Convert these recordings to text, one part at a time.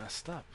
messed up.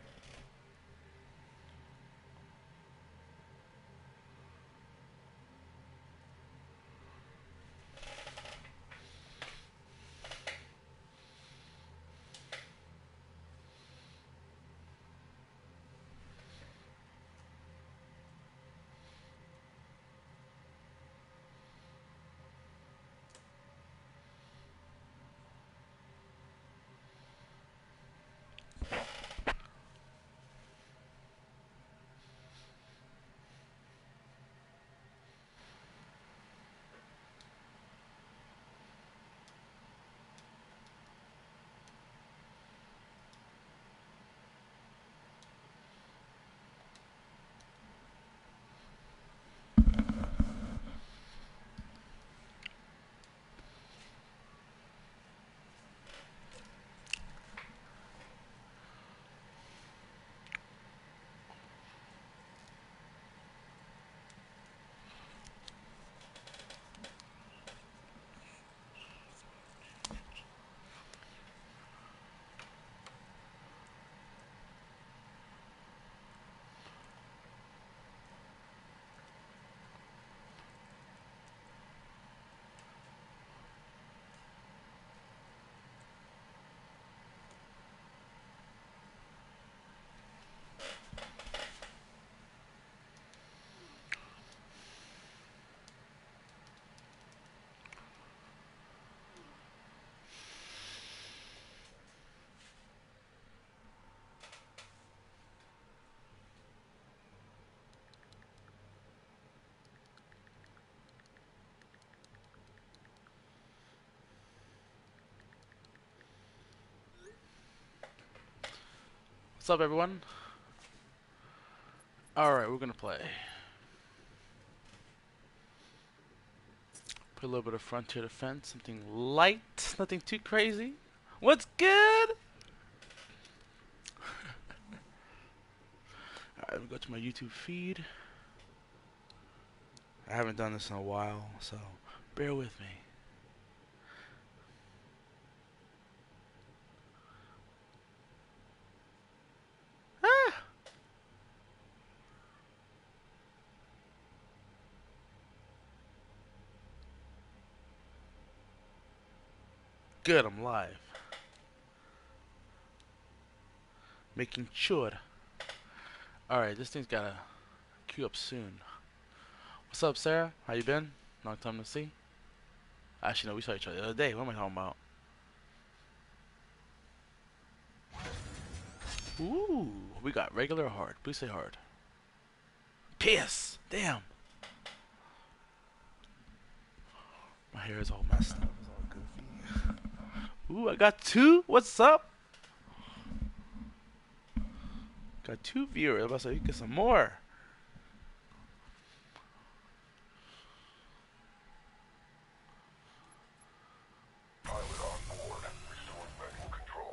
What's up, everyone? Alright, we're gonna play. Put a little bit of Frontier Defense, something light, nothing too crazy. What's good? Alright, let me go to my YouTube feed. I haven't done this in a while, so bear with me. Ah! Good, I'm live. Making sure. Alright, this thing's gotta queue up soon. What's up, Sarah? How you been? Long time no see. Actually, no, we saw each other the other day. What am I talking about? Ooh, we got regular or hard. Please say hard. PS! Damn! My hair is all messed up. It's all goofy. Ooh, I got 2? What's up? Got 2 viewers. I'm about to say, you get some more. Pilot on board. Restoring manual control.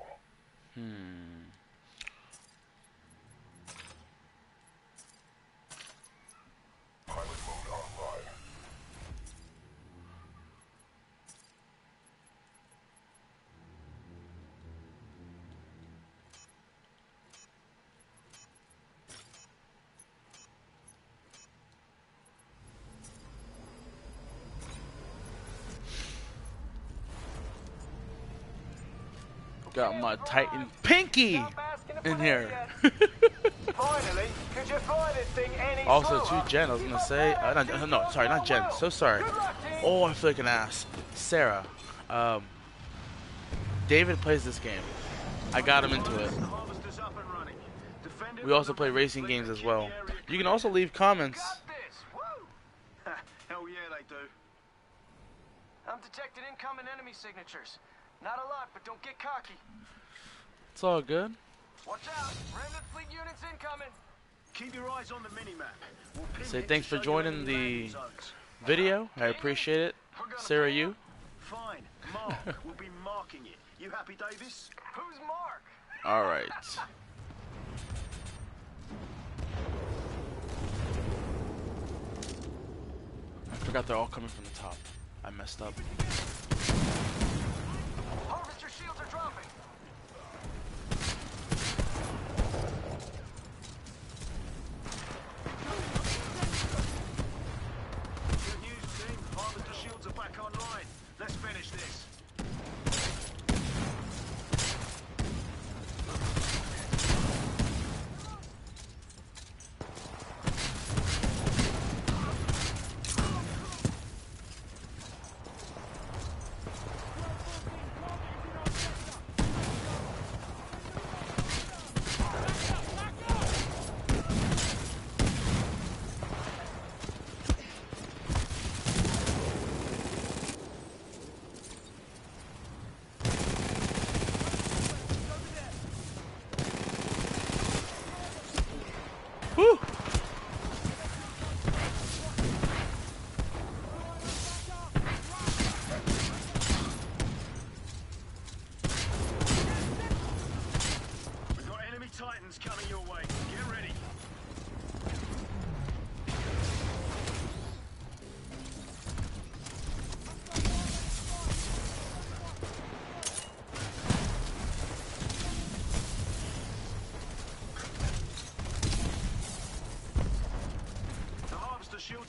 Pilot mode online. Got my Titan Pinky in here. Finally, could you fly this thing any Also, slower? 2 Jen, I was gonna say. No, sorry, not Jen. So sorry. Oh, I feel like an ass. Sarah. David plays this game. I got him into it. We also play racing games as well. You can also leave comments. Got this. Woo! Hell yeah, they do. I'm detecting incoming enemy signatures. Not a lot, but don't get cocky. It's all good. Watch out! Remnant fleet units incoming! Keep your eyes on the mini-map. We'll pin Say it thanks to for show you joining any the landing zones. video. I appreciate it. Sarah, you. Fine. Mark will be marking it. You happy, Davis? Who's Mark? Alright. I forgot they're all coming from the top. I messed up. Harvester shields are dropping.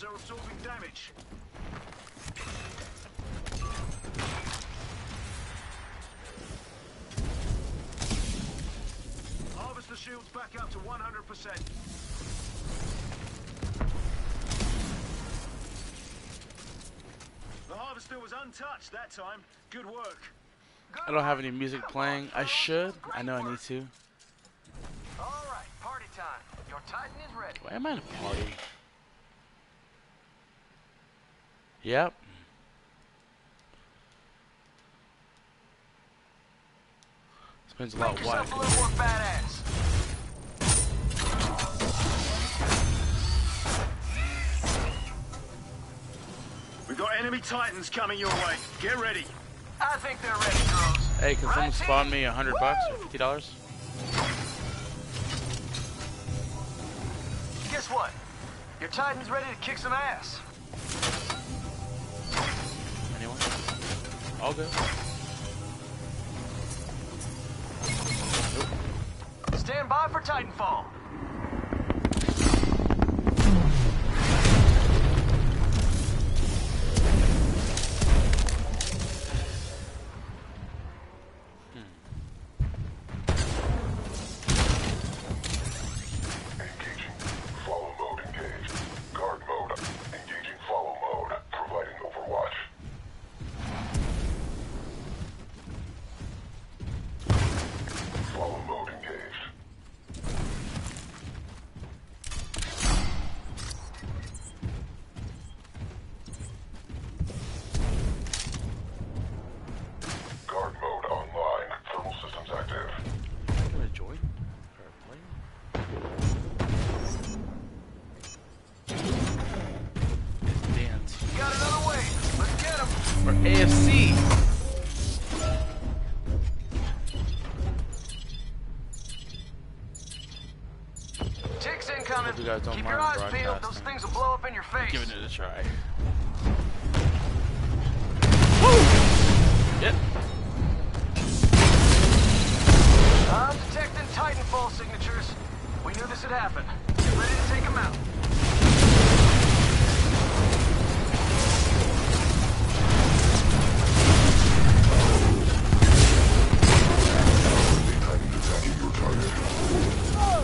are absorbing damage. Harvester shields back up to 100%. The harvester was untouched that time. Good work. I don't have any music playing. I should. I know I need to. All right, party time. Your Titan is ready. Why am I in a party? Yep. Explains a lot Make why. yourself a little more badass. We've got enemy Titans coming your way. Get ready. I think they're ready, Drones. Hey, can someone Right, spawn team? me $100 or $50? Guess what? Your Titan's ready to kick some ass. Anyone? All good. Stand by for Titanfall. Engaging. Follow mode engaged. Guard mode. Engaging follow mode. Providing overwatch. Follow mode engaged. Guard mode online. Thermal systems active. I'm gonna join or play. Dance Got another wave. Let's get him. for AFC. Ticks incoming. Hope you guys don't Keep mind your eyes peeled. Those broadcasting. things will blow up in your face. Giving it a try. Woo! Yep. I'm detecting Titanfall signatures. We knew this would happen. Get ready to take them out. Titan attacking your target.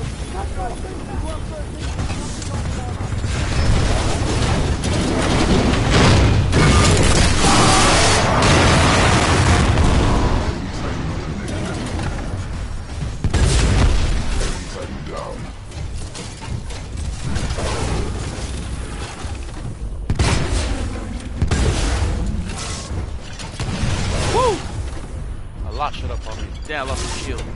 Titan down. Woo! A lot shut up on me. Damn, I lost the shield.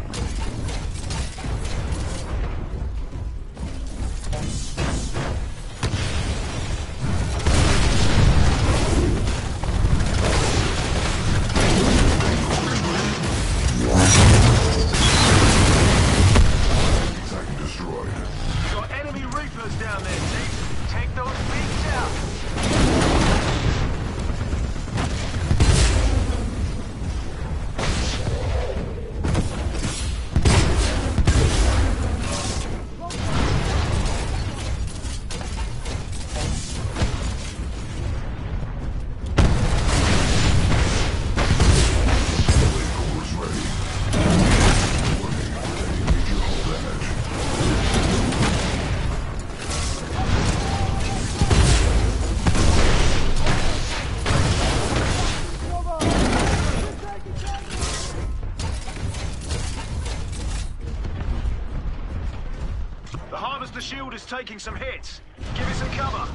Titan destroyed. Got enemy Reapers down there, Ticks. Take those beaks out. Flamethrowers ready. Warning, taking major hull damage. The Harvester shield is taking some hits. Give it some cover.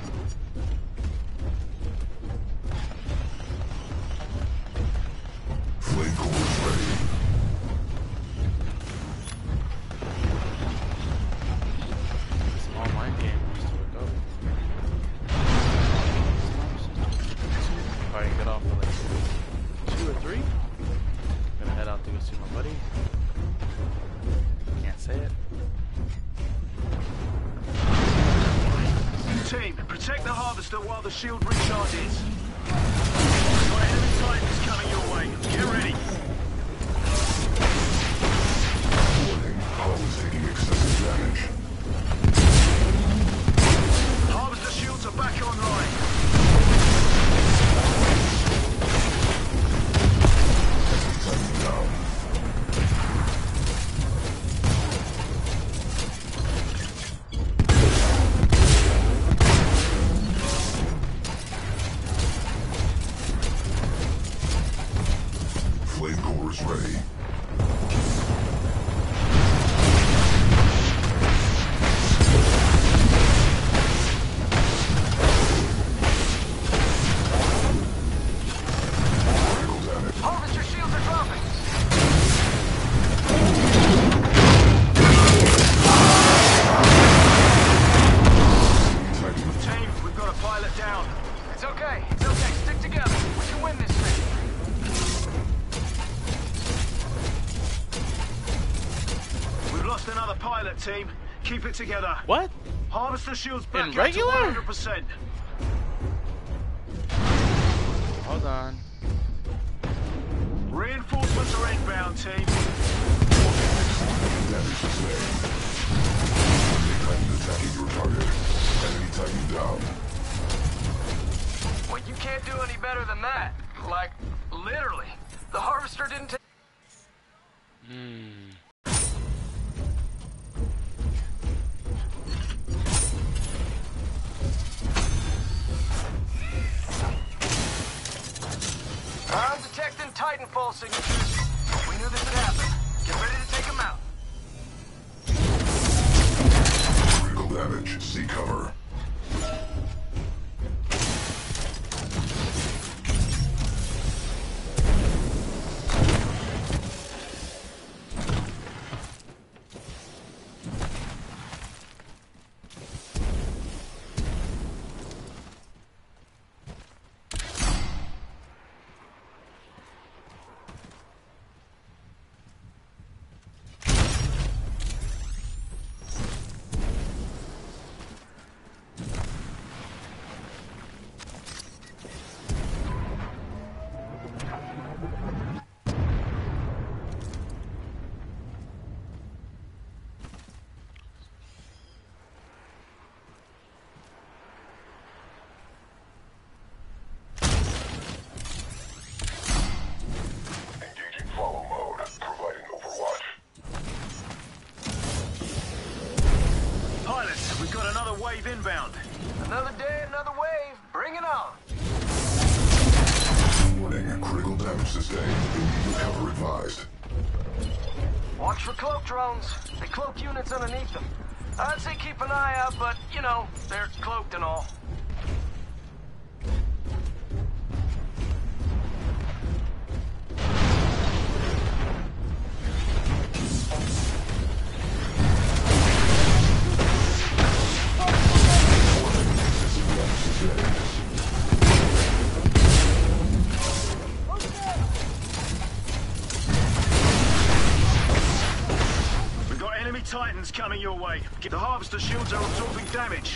Flamethrowers ready. It's an online game. Just to look up. Probably get off for like 2 or 3. Gonna head out to go see my buddy. Can't say it. Team, protect the Harvester while the shield recharges. Got enemy Titans coming your way. Get ready. Warning, hull is taking excessive damage. Harvester shields are back Flame core is ready. Harvester shields are dropping. Team, we've got a pilot down. It's okay. It's okay. Stick together. We can win this thing. We've lost another pilot, team. Keep it together. What? Harvester shields back In up regular? to 100%. Hold on. Reinforcements are inbound, team. Damage sustained. Titan attacking your target. Enemy Titan down. Well, you can't do any better than that. Like, literally. The harvester didn't take... I'm detecting Titanfall signatures. We knew this would happen. Get ready to take them out. Critical damage. See cover. Engaging follow mode. Providing overwatch. Pilots, we've got another wave inbound. Another day, another wave. Bring it on. Warning. Critical damage sustained. Immediate cover advised. Watch for cloak drones. They cloak units underneath them. I'd say keep an eye out, but, you know, they're cloaked and all. We've got enemy Titans coming your way. The harvester shields are absorbing damage.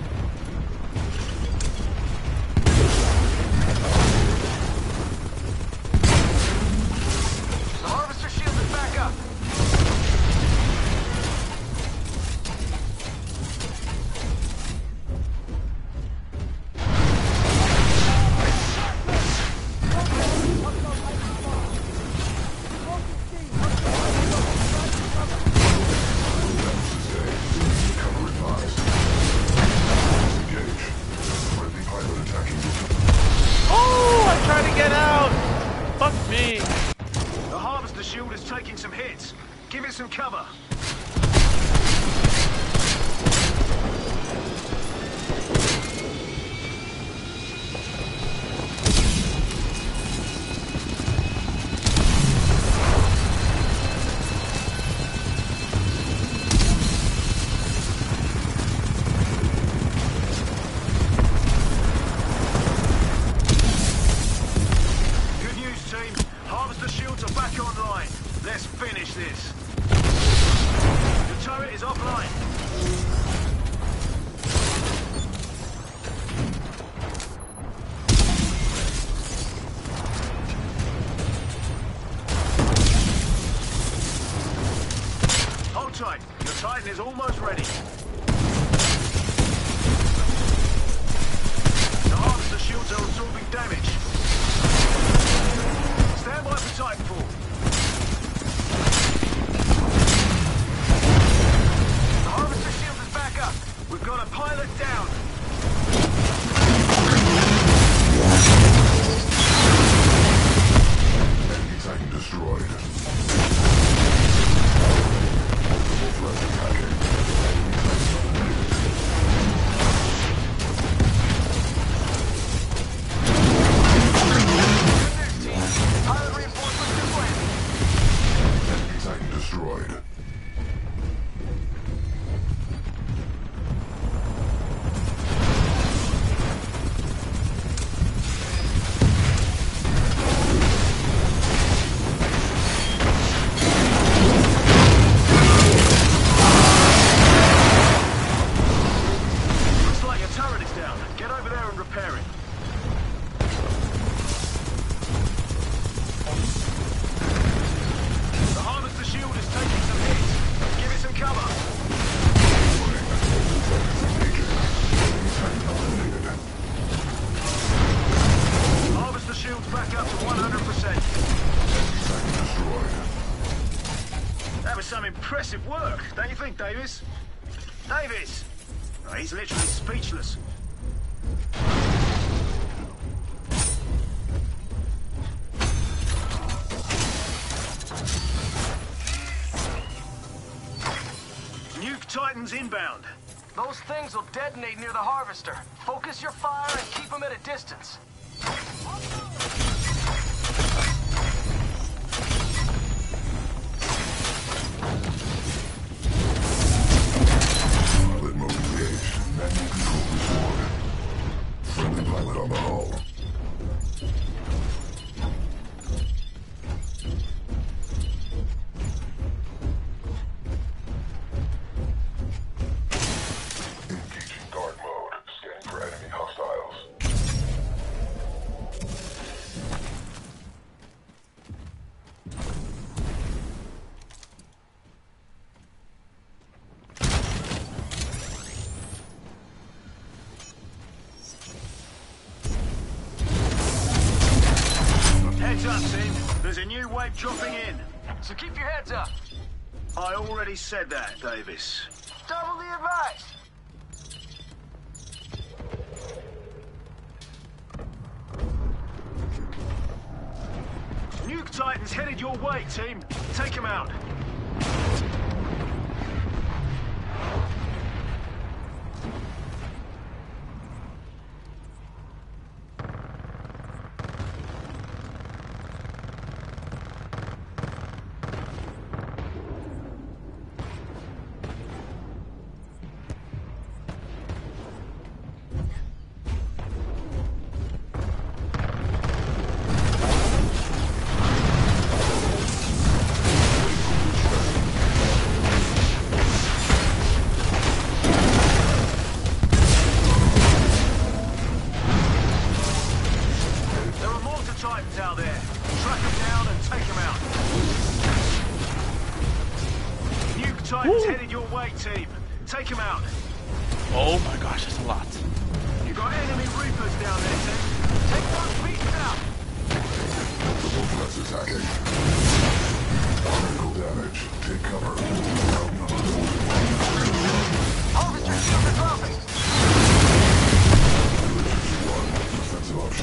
The harvester shield is back up. Cover advised. Engage. Friendly pilot attacking your Oh, I'm trying to get out. Fuck me. The harvester shield is taking some hits. Give it some cover. Good news, team. Harvester shields are back online. Let's finish this. The turret is offline. Hold tight. Your Titan is almost ready. The harvester shields are absorbing damage. Stand by for Titanfall. The harvester shield is back up. We've got a pilot down. enemy Titan impressive work, don't you think, Davis? Davis! Oh, he's literally speechless. Nuke Titans inbound. Those things will detonate near the harvester. Focus your fire and keep them at a distance. Pilot mode engaged. Manual control restored. Friendly pilot on the hull. Engaging guard mode. Scanning for enemy hostiles. Heads up, team. There's a new wave dropping in. So keep your heads up. I already said that, Davis. Doubly advised. Nuke Titans headed your way, team. Take them out. There are mortar Titans out there. Track them down and take them out. Nuke Titans headed your way, team. Take them out. Oh my gosh, that's a lot. You got enemy Reapers down there, team. Take those beasts out. Multiple threats attacking. Critical damage. Take cover. Harvester shield is dropping. Defensive option.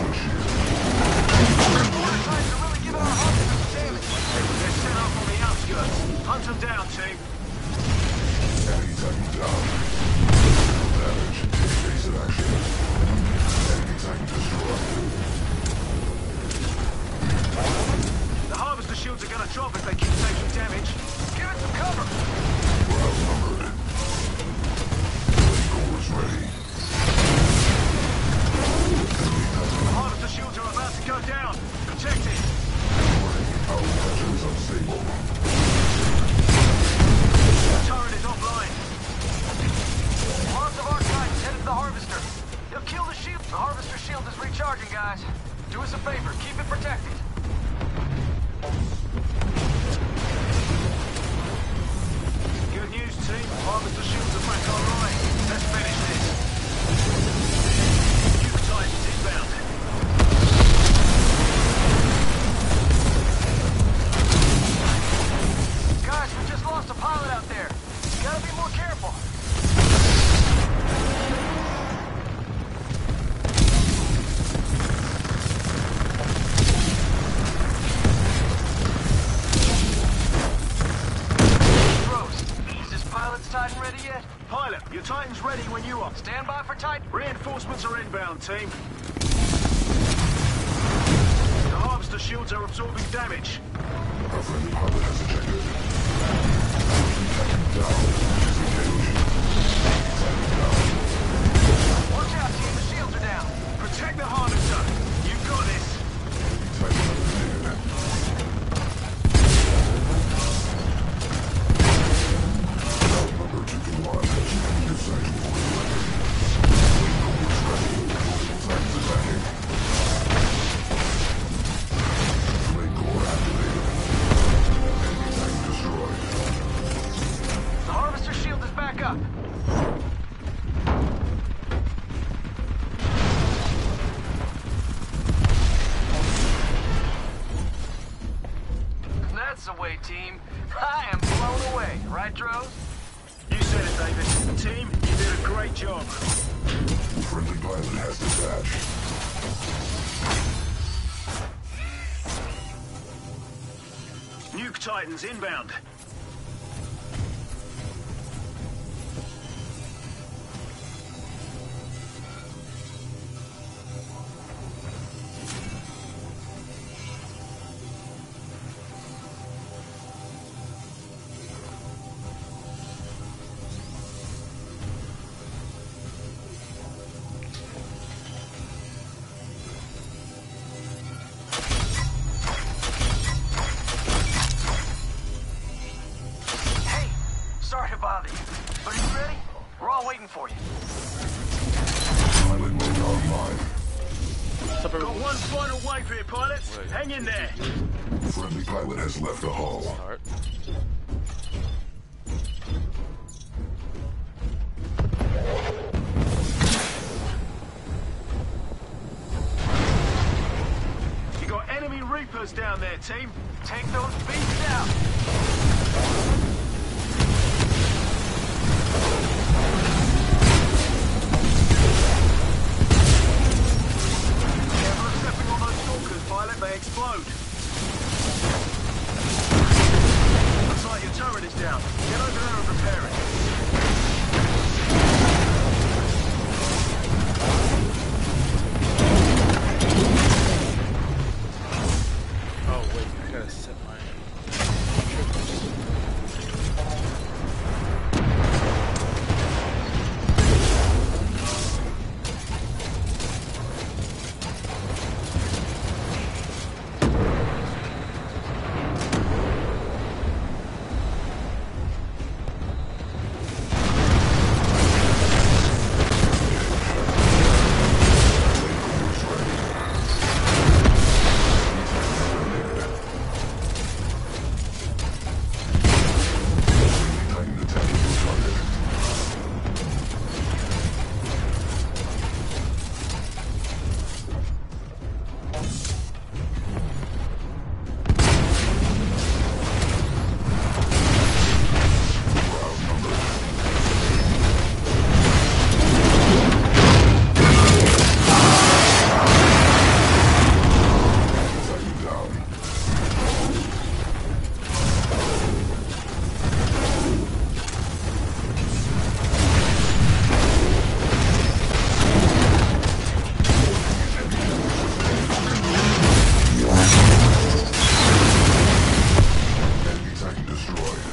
Mortar Titans are really giving our harvester some damage. They're set up on the outskirts. Hunt them down, team. Enemy Titan down. Damage. Evasive action. Enemy Titan destroyed. The harvester shields are gonna drop if they keep taking damage. Give it some cover. We're outnumbered. Cores ready. The harvester shields are about to go down. Protect it. Our pressure is unstable. The turret is offline. Lots of our Titans headed to the harvester. He'll kill the shield. The harvester shield is recharging, guys. Do us a favor. Keep it protected. Good news, team. Harvester shields are back online. Let's finish this. Nuke Titans inbound. Guys, we just lost a pilot out there. Gotta be more careful. Rose, is this pilot's Titan ready yet? Pilot, your Titan's ready when you are. Stand by for Titan. Reinforcements are inbound, team. The harvester shields are absorbing damage. Our friendly pilot has ejected. Titan down. Disengage. Titan down. Watch out, team. The shields are down. Protect the harvester. You've got this. Titan eliminated. Outnumber 2-1. New site ready. Cores ready. Multiple Titans attacking. Flame core activated. Enemy Titan destroyed. The harvester shield is back up. That's the way, team. I am blown away, right, Droz? You said it, Davis. Team, you did a great job. Friendly pilot has dispatched. Nuke Titans inbound. Sorry to bother you. But are you ready? We're all waiting for you. Pilot mode online. What's up, Got everyone? one final wave here, pilots. Wait. Hang in there. Friendly pilot has left the hull. Start. You got enemy Reapers down there, team. Take those beasts out. Careful of stepping on those stalkers, pilot. They explode. Looks like your turret is down. Get over there and repair it. Oh wait, I gotta set my Titan attacking your target. Titan down. Enemy Titan destroyed.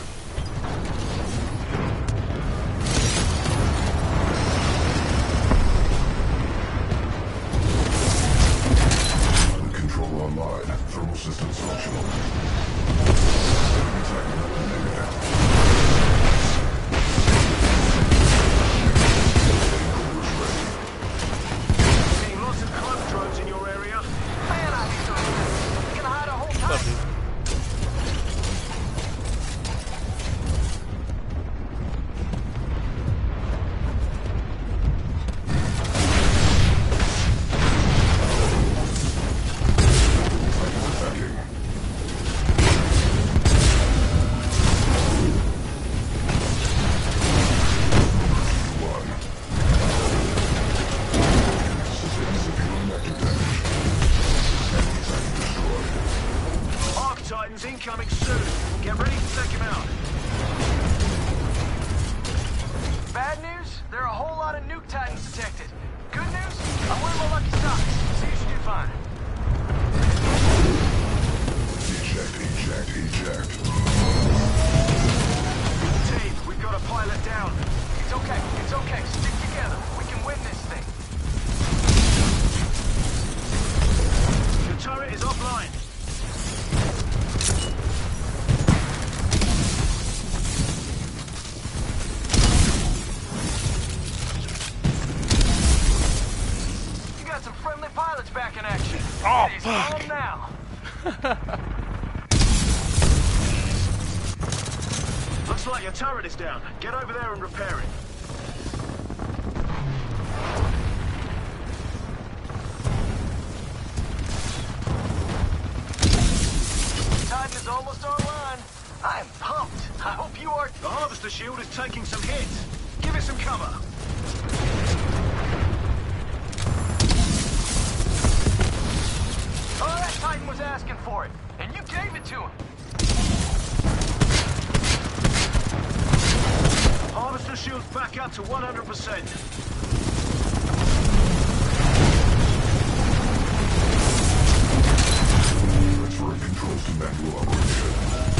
Pilot control online. Thermal systems functional. Enemy Titan eliminated. Seeing lots of clone drones in your area. Man, I hate those things. We can hide a whole What's up, time. dude? Attacking. One. Sustained severe reactor damage. Enemy Titan destroyed. Arc Titans incoming soon. Get ready to take him out. Bad news? There are a whole lot of nuke titans detected. Good news? I'm wearing my lucky socks, so you should do fine. Eject. Team, we've got a pilot down. It's okay. It's okay. Stick together. We can win this thing. The turret is offline. You got some friendly pilots back in action. Oh, It's fuck. on now. Looks like your turret is down. Get over there and repair it. Tide Garden is almost online. I'm pumped. I hope you are. The harvester shield is taking some hits. Give it some cover. Oh, that Titan was asking for it, and you gave it to him. Harvester shield's back up to 100%. Transferring controls to manual operation.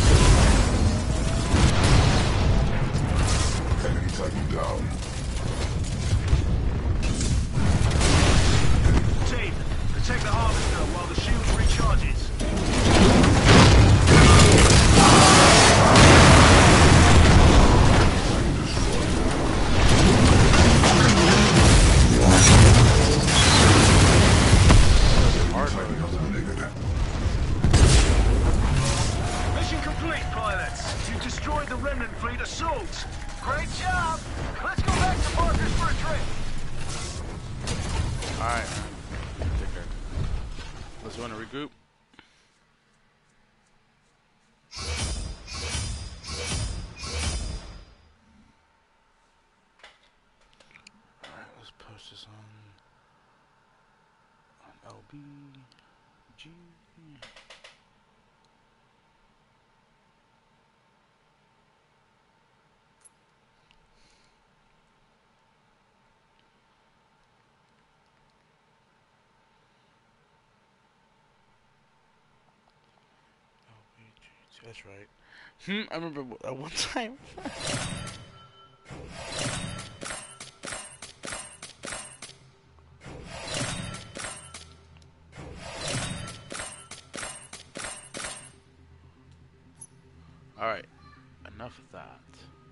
Enemy Titan down. Team, protect the harvester while the shield recharges. Mission complete, pilots. You destroyed the remnant fleet assault. Great job. Let's go back to Parker's for a drink. Alright. Take care. Let's want to regroup. Alright, let's post this on LBG. That's right. I remember at one time. Alright, enough of that.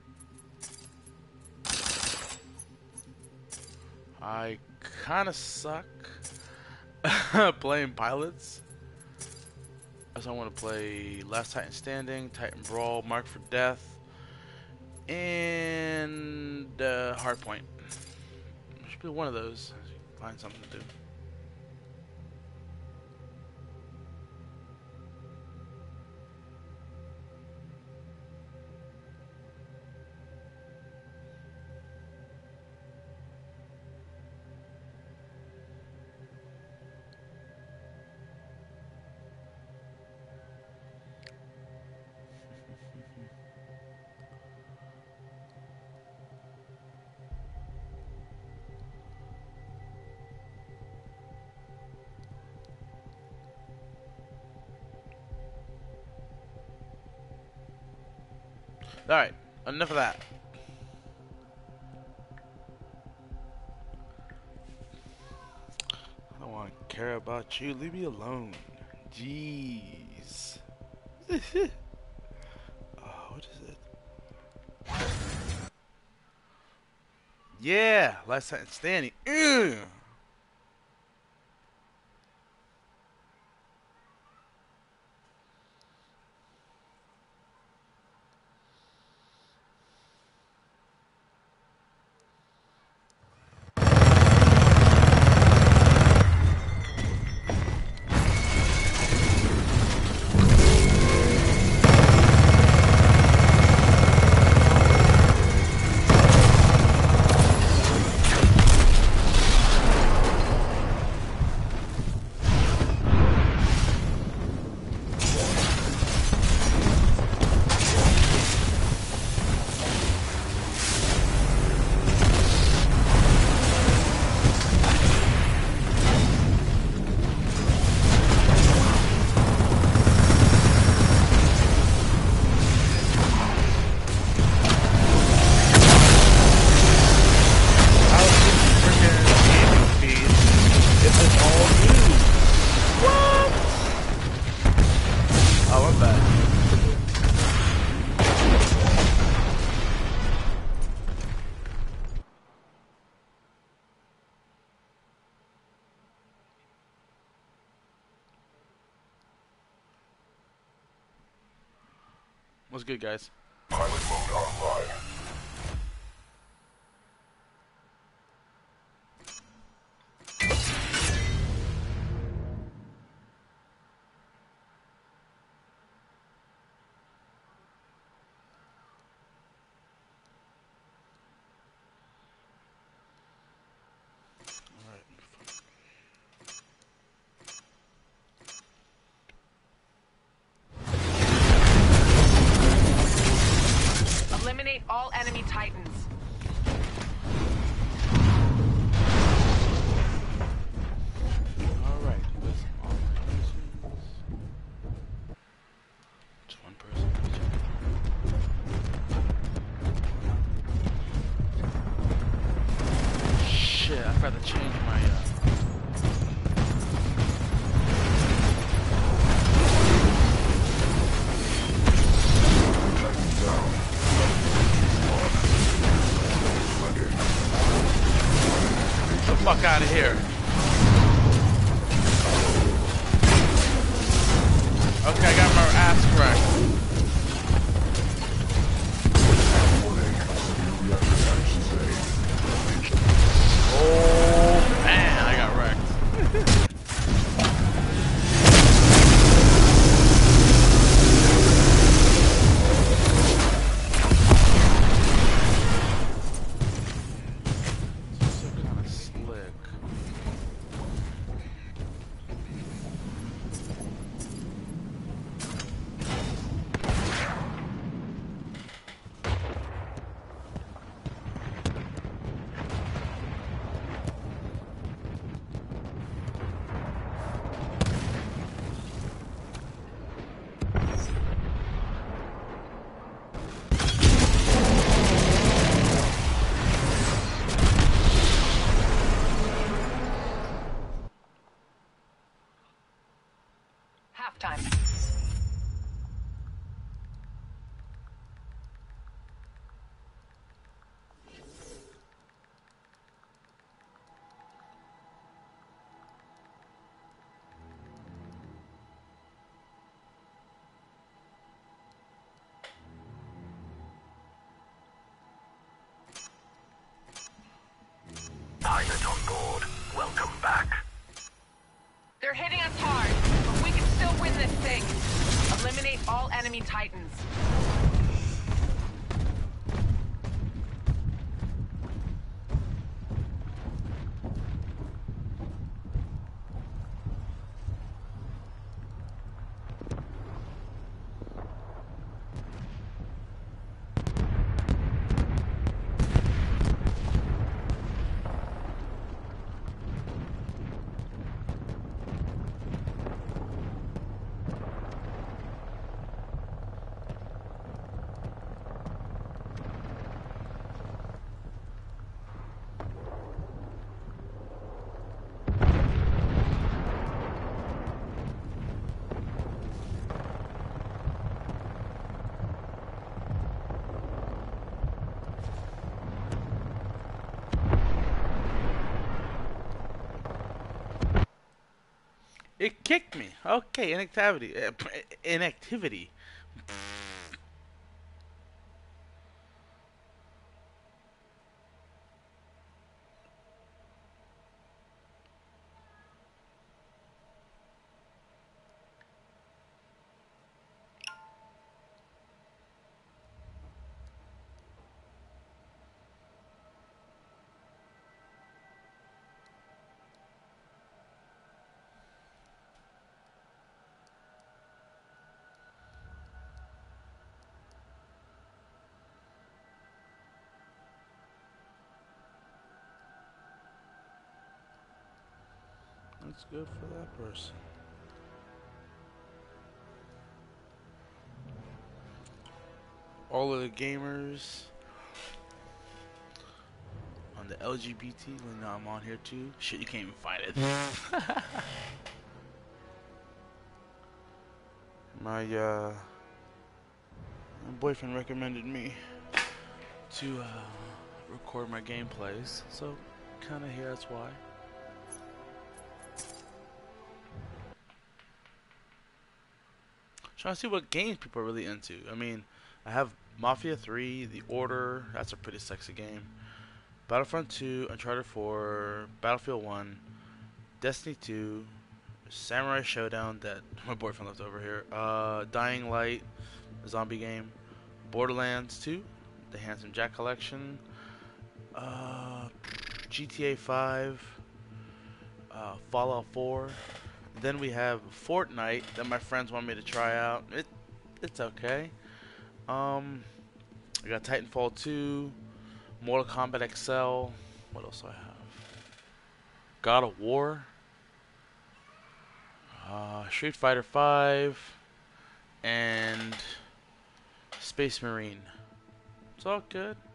I kinda suck playing pilots. I want to play Last Titan Standing, Titan Brawl, Mark for Death, and Hardpoint. Should be one of those. Find something to do. Alright, enough of that. I don't want to care about you. Leave me alone. Jeez. Oh, what is it? Yeah, Last Titan Standing. Ugh. What's good, guys? Pilot mode online. forgot to change my Get the fuck out of here. Okay, I got my ass cracked. Oh man, I got wrecked. So kind of slick. Halftime. Pilot on board. Welcome back. They're hitting us hard, but we can still win this thing. Eliminate all enemy Titans. It kicked me. Okay, inactivity. Inactivity. That's good for that person. All of the gamers on the LGBT, well, now I'm on here too. Shit, you can't even find it. My boyfriend recommended me to record my gameplays, so kind of here. That's why. Trying to see what games people are really into. I mean, I have Mafia 3, The Order, that's a pretty sexy game. Battlefront 2, Uncharted 4, Battlefield 1, Destiny 2, Samurai Showdown that my boyfriend left over here, Dying Light, a zombie game, Borderlands 2, the Handsome Jack Collection, GTA 5, Fallout 4. Then we have Fortnite that my friends want me to try out. It's okay. I got Titanfall 2, Mortal Kombat XL. What else do I have? God of War, Street Fighter 5, and Space Marine. It's all good.